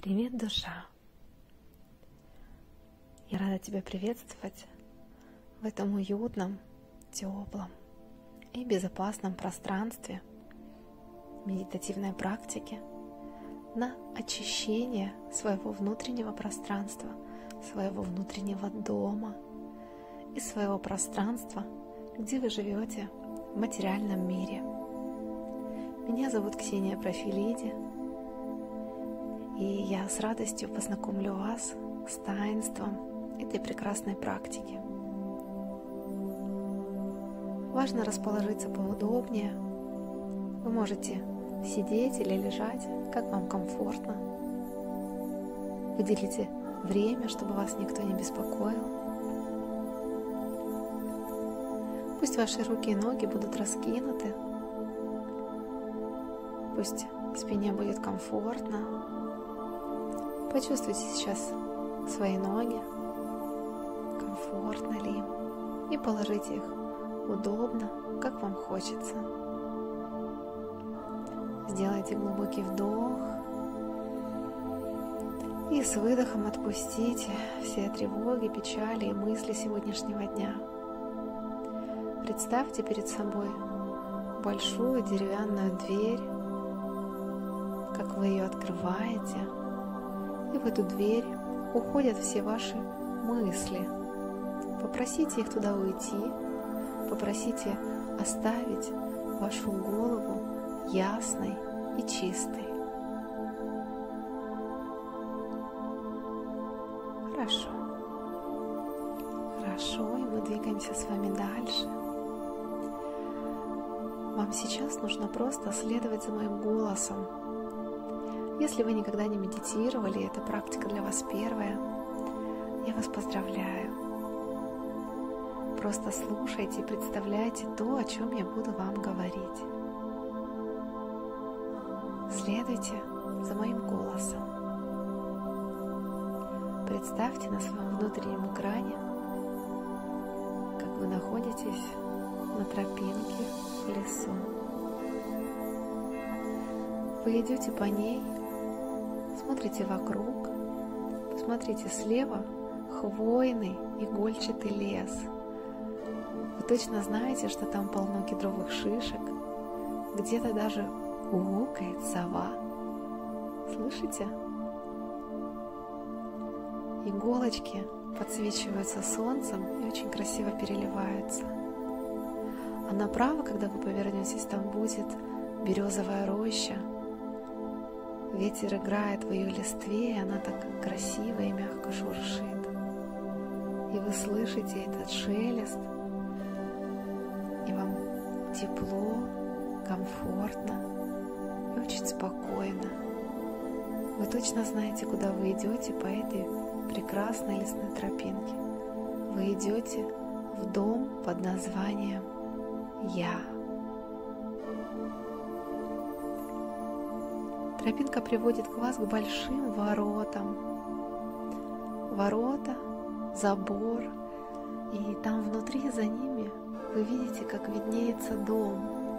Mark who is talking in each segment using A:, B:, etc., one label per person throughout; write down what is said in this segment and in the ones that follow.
A: Привет, душа! Я рада тебя приветствовать в этом уютном, теплом и безопасном пространстве медитативной практики на очищение своего внутреннего пространства, своего внутреннего дома и своего пространства, где вы живете в материальном мире. Меня зовут Ксения Профилиди, и я с радостью познакомлю вас с таинством этой прекрасной практики. Важно расположиться поудобнее. Вы можете сидеть или лежать, как вам комфортно. Выделите время, чтобы вас никто не беспокоил. Пусть ваши руки и ноги будут раскинуты. Пусть спине будет комфортно. Почувствуйте сейчас свои ноги, комфортно ли им, и положите их удобно, как вам хочется. Сделайте глубокий вдох и с выдохом отпустите все тревоги, печали и мысли сегодняшнего дня. Представьте перед собой большую деревянную дверь, как вы ее открываете, и в эту дверь уходят все ваши мысли. Попросите их туда уйти, попросите оставить вашу голову ясной и чистой. Хорошо. Хорошо, и мы двигаемся с вами дальше. Вам сейчас нужно просто следовать за моим голосом. Если вы никогда не медитировали, эта практика для вас первая, я вас поздравляю. Просто слушайте и представляйте то, о чем я буду вам говорить. Следуйте за моим голосом. Представьте на своем внутреннем экране, как вы находитесь на тропинке в лесу. Вы идете по ней, смотрите вокруг, посмотрите слева хвойный игольчатый лес. Вы точно знаете, что там полно кедровых шишек, где-то даже гукает сова. Слышите? Иголочки подсвечиваются солнцем и очень красиво переливаются. А направо, когда вы повернетесь, там будет березовая роща. Ветер играет в ее листве, и она так красиво и мягко шуршит. И вы слышите этот шелест, и вам тепло, комфортно и очень спокойно. Вы точно знаете, куда вы идете по этой прекрасной лесной тропинке. Вы идете в дом под названием «Я». Тропинка приводит к вас к большим воротам. Ворота, забор, и там внутри за ними вы видите, как виднеется дом.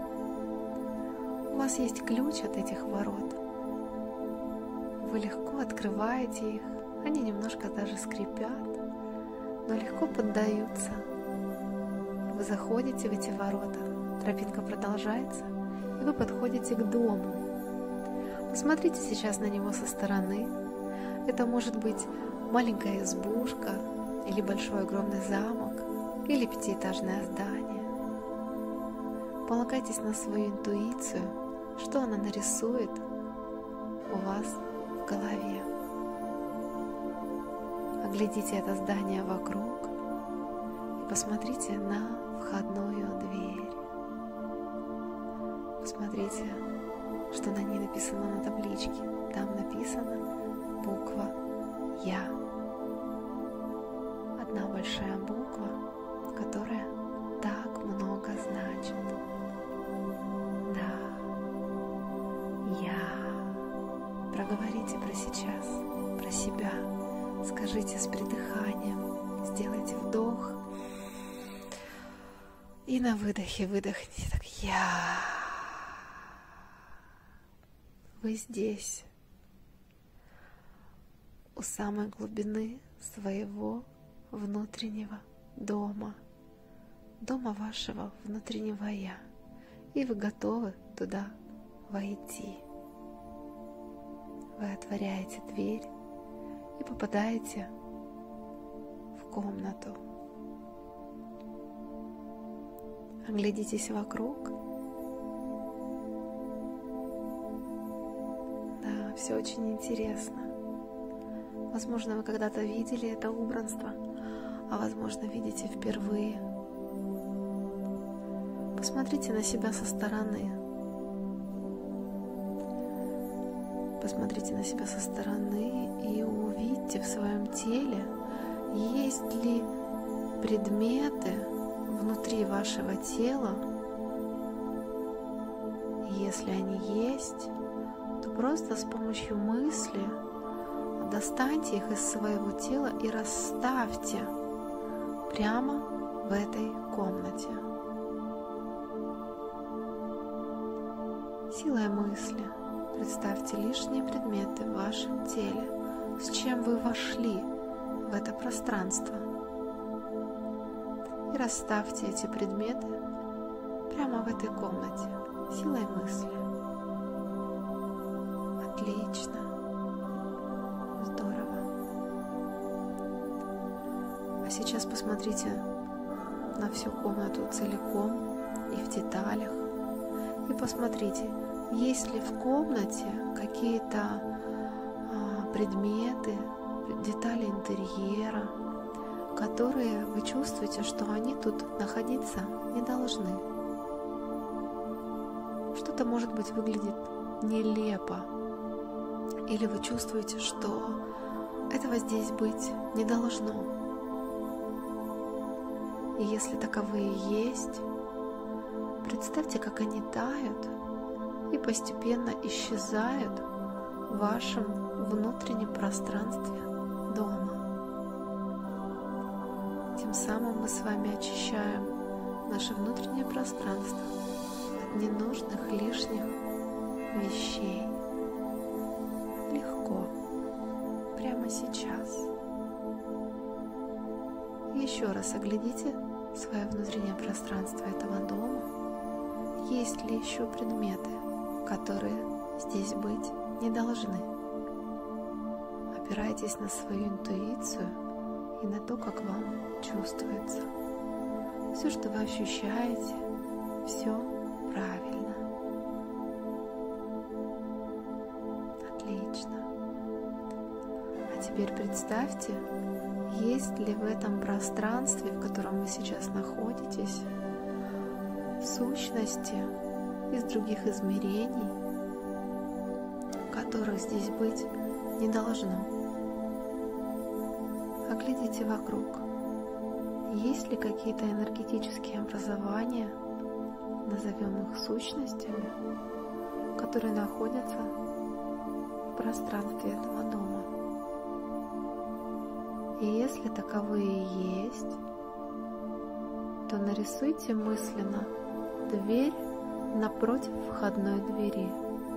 A: У вас есть ключ от этих ворот. Вы легко открываете их, они немножко даже скрипят, но легко поддаются. Вы заходите в эти ворота, тропинка продолжается, и вы подходите к дому. Посмотрите сейчас на него со стороны. Это может быть маленькая избушка, или большой огромный замок, или пятиэтажное здание. Полагайтесь на свою интуицию, что она нарисует у вас в голове. Оглядите это здание вокруг и посмотрите на входную дверь. Посмотрите, что на ней написано на табличке. Там написана буква «Я». Одна большая буква, которая так много значит. Да, я. Проговорите про сейчас, про себя. Скажите с придыханием. Сделайте вдох. И на выдохе выдохните так «Я». Вы здесь. самой глубины своего внутреннего дома, дома вашего внутреннего «Я», и вы готовы туда войти. Вы отворяете дверь и попадаете в комнату. Оглядитесь вокруг. Да, все очень интересно. Возможно, вы когда-то видели это убранство, а возможно, видите впервые. Посмотрите на себя со стороны. Посмотрите на себя со стороны и увидьте в своем теле, есть ли предметы внутри вашего тела. Если они есть, то просто с помощью мысли достаньте их из своего тела и расставьте прямо в этой комнате. Силой мысли представьте лишние предметы в вашем теле, с чем вы вошли в это пространство. И расставьте эти предметы прямо в этой комнате, силой мысли. Отлично. Здорово. А сейчас посмотрите на всю комнату целиком и в деталях. И посмотрите, есть ли в комнате какие-то предметы, детали интерьера, которые вы чувствуете, что они тут находиться не должны. Что-то, может быть, выглядит нелепо, или вы чувствуете, что этого здесь быть не должно. И если таковые есть, представьте, как они тают и постепенно исчезают в вашем внутреннем пространстве дома. Тем самым мы с вами очищаем наше внутреннее пространство от ненужных лишних вещей. Легко, прямо сейчас. Еще раз оглядите свое внутреннее пространство этого дома. Есть ли еще предметы, которые здесь быть не должны? Опирайтесь на свою интуицию и на то, как вам чувствуется. Все, что вы ощущаете, все правильно. Отлично. А теперь представьте, есть ли в этом пространстве, в котором вы сейчас находитесь, сущности из других измерений, которых здесь быть не должно. Оглядите вокруг. Есть ли какие-то энергетические образования, назовем их сущностями, которые находятся в пространстве этого дома? И если таковые есть, то нарисуйте мысленно дверь напротив входной двери.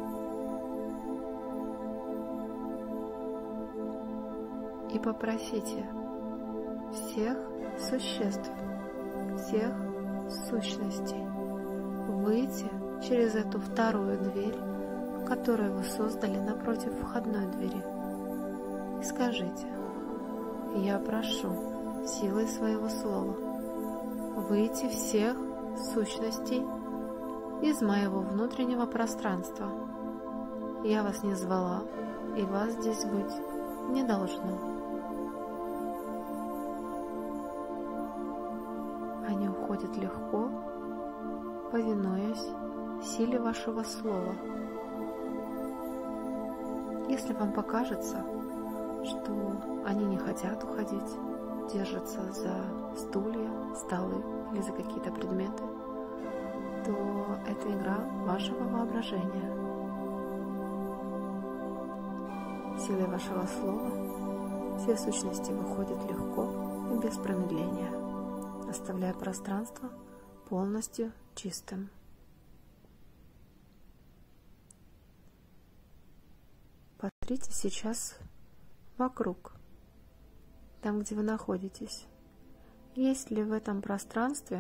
A: И попросите всех существ, всех сущностей выйти через эту вторую дверь, которую вы создали напротив входной двери. И скажите: я прошу силой своего слова выйти всех сущностей из моего внутреннего пространства. Я вас не звала, и вас здесь быть не должно. Они уходят легко, повинуясь силе вашего слова. Если вам покажется, что они не хотят уходить, держатся за стулья, столы или за какие-то предметы, то это игра вашего воображения. Силой вашего слова все сущности выходят легко и без промедления, оставляя пространство полностью чистым. Посмотрите сейчас вокруг, там, где вы находитесь. Есть ли в этом пространстве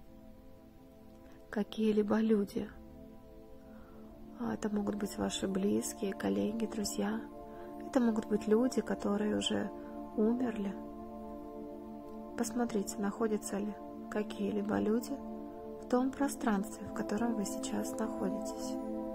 A: какие-либо люди? Это могут быть ваши близкие, коллеги, друзья. Это могут быть люди, которые уже умерли. Посмотрите, находятся ли какие-либо люди в том пространстве, в котором вы сейчас находитесь.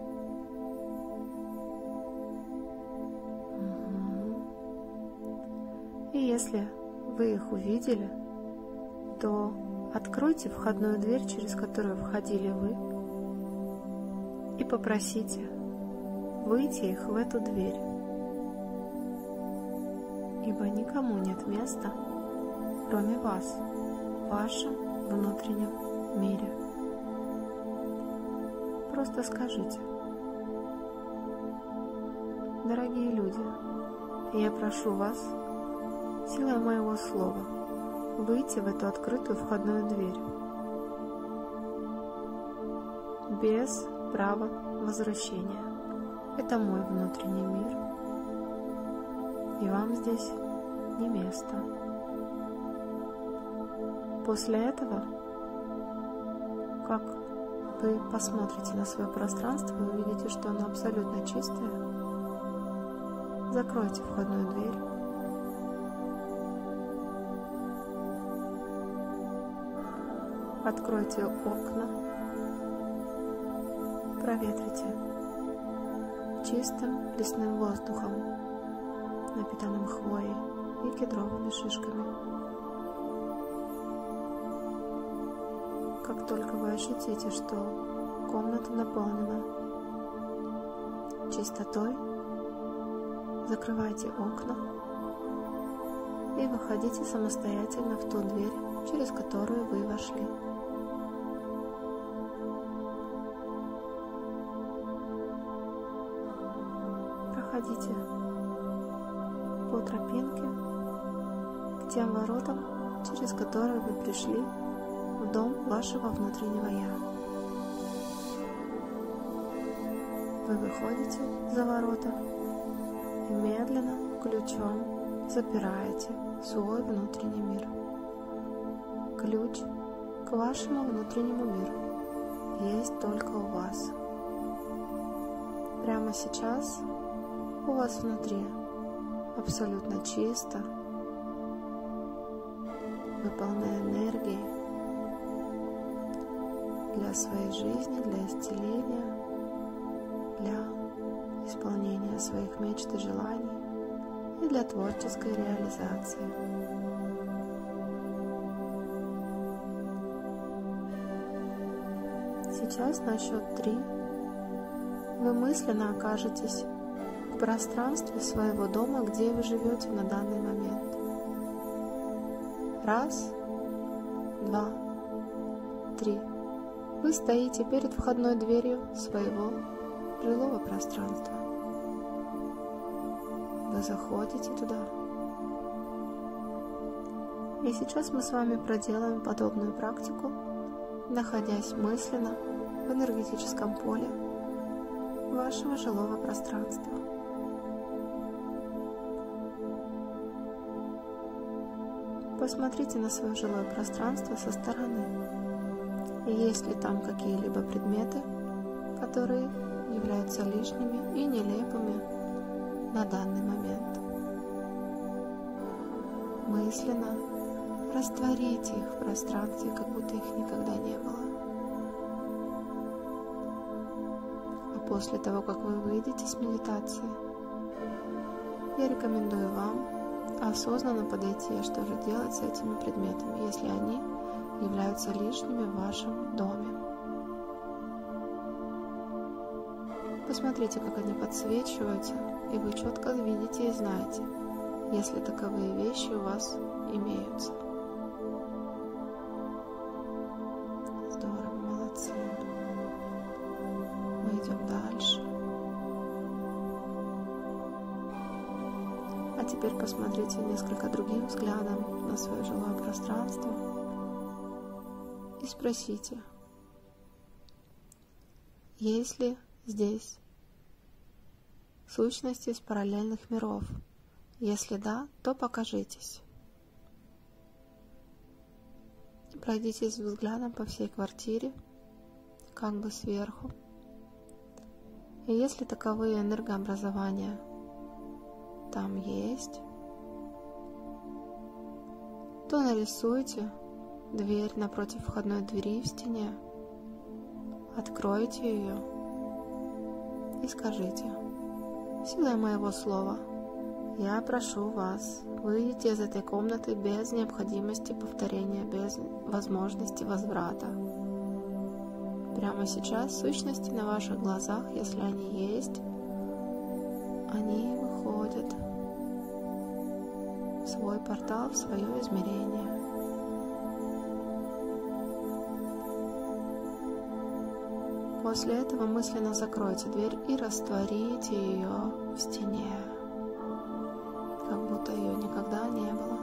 A: И если вы их увидели, то откройте входную дверь, через которую входили вы, и попросите выйти их в эту дверь, ибо никому нет места, кроме вас, в вашем внутреннем мире. Просто скажите: дорогие люди, я прошу вас силой моего слова выйти в эту открытую входную дверь без права возвращения. Это мой внутренний мир, и вам здесь не место. После этого, как вы посмотрите на свое пространство, вы увидите, что оно абсолютно чистое. Закройте входную дверь. Откройте окна. Проветрите чистым лесным воздухом, напитанным хвоей и кедровыми шишками. Как только вы ощутите, что комната наполнена чистотой, закрывайте окна и выходите самостоятельно в ту дверь, через которую вы вошли. Проходите по тропинке к тем воротам, через которые вы пришли в дом вашего внутреннего «Я». Вы выходите за ворота и медленно ключом запираете свой внутренний мир. Ключ к вашему внутреннему миру есть только у вас. Прямо сейчас у вас внутри абсолютно чисто, вы полны энергии для своей жизни, для исцеления, для исполнения своих мечт и желаний и для творческой реализации. Сейчас на счет 3 вы мысленно окажетесь в пространстве своего дома, где вы живете на данный момент. 1, 2, 3. Вы стоите перед входной дверью своего жилого пространства. Вы заходите туда. И сейчас мы с вами проделаем подобную практику, находясь мысленно в энергетическом поле вашего жилого пространства. Посмотрите на свое жилое пространство со стороны. Есть ли там какие-либо предметы, которые являются лишними и нелепыми на данный момент. Мысленно растворите их в пространстве, как будто их никогда не было. А после того, как вы выйдете с медитации, я рекомендую вам осознанно подойти, что же делать с этими предметами, если они являются лишними в вашем доме. Посмотрите, как они подсвечиваются, и вы четко видите и знаете, если таковые вещи у вас имеются. Здорово, молодцы. Мы идем дальше. А теперь посмотрите несколько другим взглядом на свое жилое пространство и спросите, есть ли здесь сущности из параллельных миров, Если да, то покажитесь. Пройдитесь взглядом по всей квартире, как бы сверху. И если таковые энергообразования там есть, то нарисуйте дверь напротив входной двери в стене, откройте ее и скажите: «Силой моего слова я прошу вас, выйдите из этой комнаты без необходимости повторения, без возможности возврата. Прямо сейчас сущности на ваших глазах, если они есть, они выходят в свой портал, в свое измерение». После этого мысленно закройте дверь и растворите ее в стене, как будто ее никогда не было.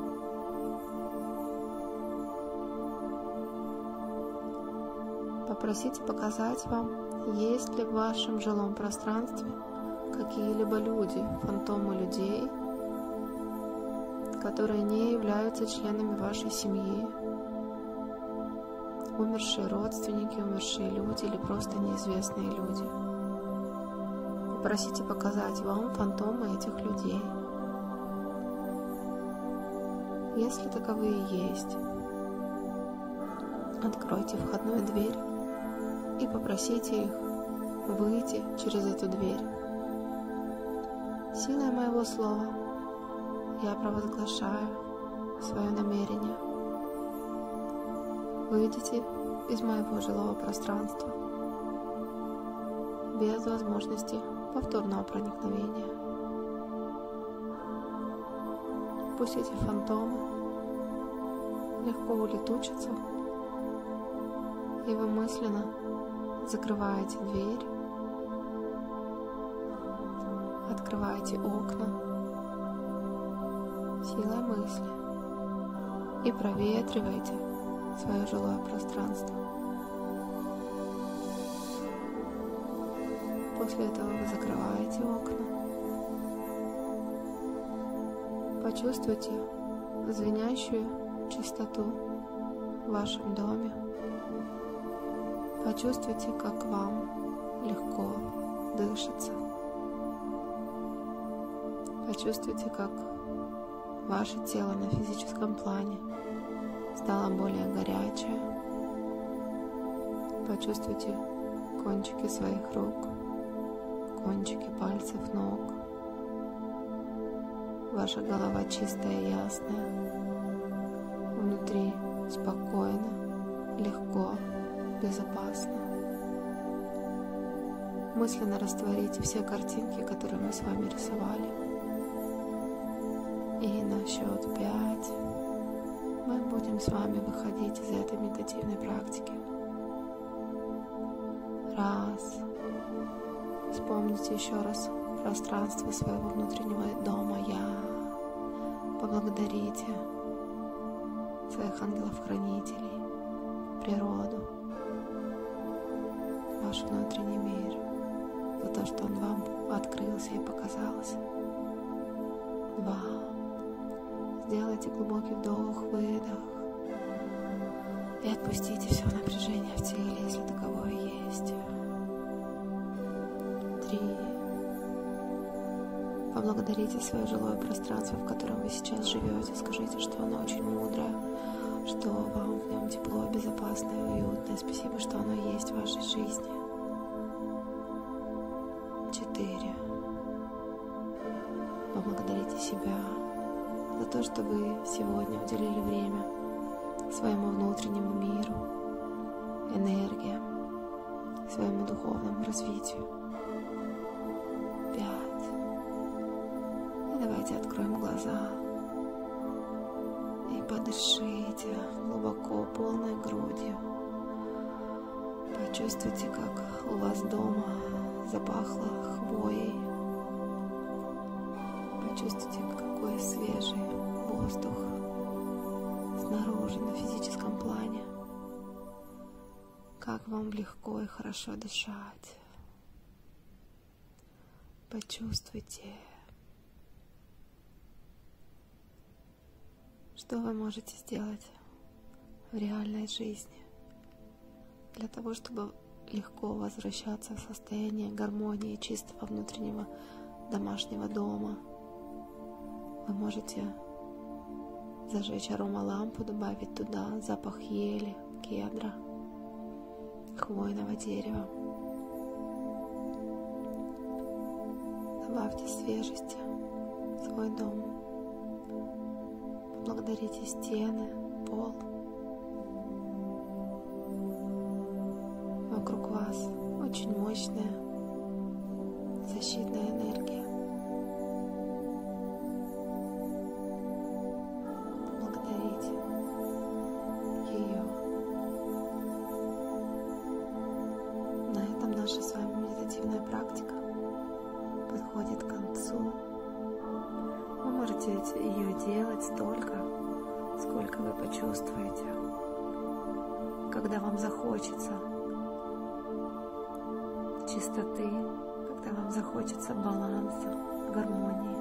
A: Попросите показать вам, есть ли в вашем жилом пространстве какие-либо люди, фантомы людей, которые не являются членами вашей семьи, умершие родственники, умершие люди или просто неизвестные люди. Попросите показать вам фантомы этих людей. Если таковые есть, откройте входную дверь и попросите их выйти через эту дверь. Силой моего слова я провозглашаю свое намерение. Выйдите из моего жилого пространства без возможности повторного проникновения. Пусть эти фантомы легко улетучатся, и вы мысленно закрываете дверь, открываете окна силой мысли и проветриваете свое жилое пространство. После этого вы закрываете окна. Почувствуйте звенящую чистоту в вашем доме. Почувствуйте, как вам легко дышится. Почувствуйте, как ваше тело на физическом плане стало более горячее. Почувствуйте кончики своих рук, кончики пальцев ног. Ваша голова чистая и ясная. Внутри спокойно, легко, безопасно. Мысленно растворите все картинки, которые мы с вами рисовали. И на счет 5 мы будем с вами выходить из этой медитативной практики. 1. Вспомните еще раз пространство своего внутреннего дома «Я». Поблагодарите своих ангелов-хранителей, природу, ваш внутренний мир за то, что он вам открылся и показался. 2. Сделайте глубокий вдох, выдох и отпустите все напряжение в теле, если таковое есть. 3. Поблагодарите свое жилое пространство, в котором вы сейчас живете. Скажите, что оно очень мудрое, что вам в нем тепло, безопасно и уютно. Спасибо, что оно есть в вашей жизни. 4. Поблагодарите себя за то, что вы сегодня уделили время своему внутреннему миру, энергиям, своему духовному развитию. 5. И давайте откроем глаза и подышите глубоко, полной грудью. Почувствуйте, как у вас дома запахло хвоей. Почувствуйте, какой свежий воздух снаружи, на физическом плане. Как вам легко и хорошо дышать. Почувствуйте, Что вы можете сделать в реальной жизни для того, чтобы легко возвращаться в состояние гармонии, чистого внутреннего домашнего дома? Вы можете зажечь аромалампу, добавить туда запах ели, кедра, хвойного дерева. Добавьте свежести в свой дом. Поблагодарите стены, пол. Вокруг вас очень мощная защитная энергия. Поблагодарите ее. На этом наша с вами медитативная практика подходит к концу. Вы можете ее делать столько, сколько вы почувствуете, когда вам захочется чистоты, когда вам захочется баланса, гармонии,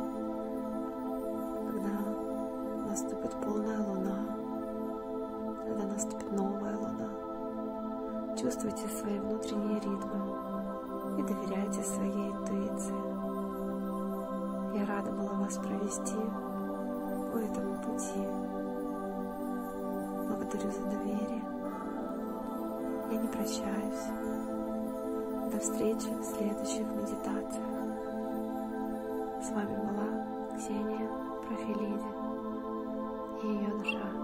A: когда наступит полная луна, когда наступит новая луна. Чувствуйте свои внутренние ритмы и доверяйте своей интуиции. Я рада была вас провести по этому пути. Благодарю за доверие. Я не прощаюсь. До встречи в следующих медитациях. С вами была Ксения Профилиди и ее душа.